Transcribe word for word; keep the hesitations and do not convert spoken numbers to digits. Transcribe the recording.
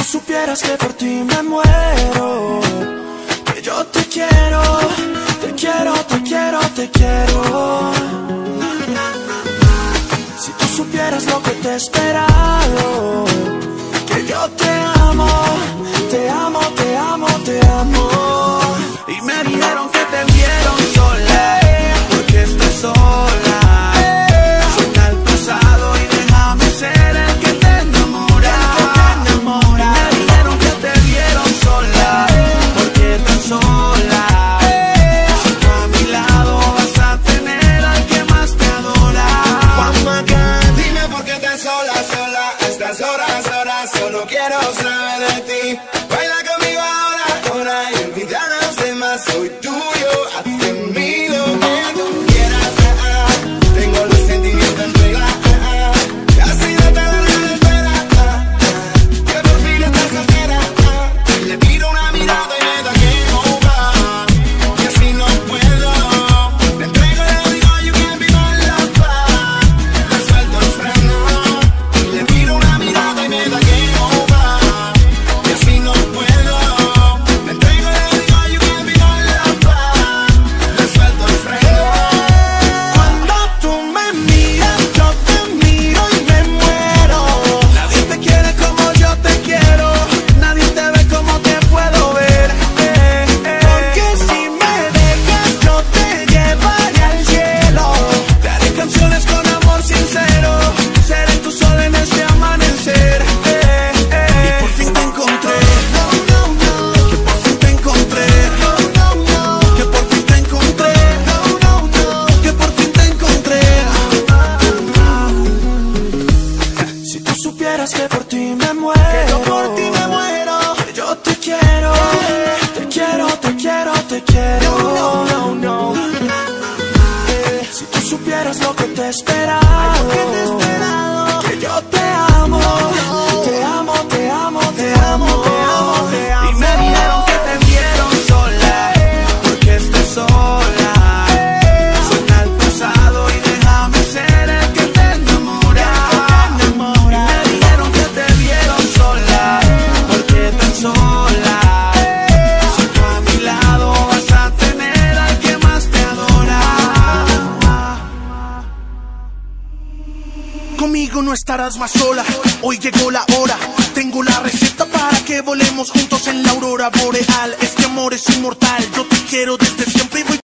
supieras que por ti me muero, que yo te quiero, te quiero, te quiero, te quiero. Si tú supieras lo que te he esperado, que yo te amo, te amo, te amo, te amo. Y me dijeron que te vieron sola, porque estás sola. Suelta el pasado y déjame ser el que te enamora. Y me dijeron que te vieron sola, porque estás sola. Junto a mi lado vas a tener al que más te adora. Vamos acá, dime por qué estás sola, sola. A estas horas, horas, solo quiero saber de ti. Baila conmigo ahora, ahora y olvida a los demás. Soy tuyo, hazte mí lo que tú quieras. Ah, ah. Tengo los sentimientos en regla. Ah, ah. Casi no te la espera. Ah, ah. Que por fin estás soltera. Ah. Le tiro una mirada y me da que over. Y así no puedo. Me entrego y le digo you can be my lover. Le suelto el freno. Le tiro una mirada y me da que over. Y así no puedo. Me entrego y le digo you can be my lover. Le suelto el freno. Cuando tú me miras, yo te miro y me muero. Nadie te quiere como yo te quiero, nadie te ve como te puedo ver. eh, eh. Porque si me dejas, yo te llevaré al cielo. Te haré canciones con amor sincero, seré tu sol en este amanecer. eh, eh. Y por fin te encontré, que por fin te encontré, que por fin te encontré, que por fin te encontré. Si tú supieras que por ti me muero, que yo por ti me muero, que yo te quiero, te quiero, te quiero, te quiero. No, no, no, no. Si tú supieras lo que te he esperado, que yo te amo, te amo, te amo, te amo, te amo, te amo. Y me dijeron que te vieron sola, porque estás sola. Suelta el pasado y déjame ser el que te enamora. Y me dijeron que te vieron sola, porque estás sola. Junto a mi lado vas a tener al que más te adora. Conmigo no estarás más sola, hoy llegó la hora. Tengo la receta para que volemos juntos en la aurora boreal. Este amor es inmortal, yo te quiero desde siempre y voy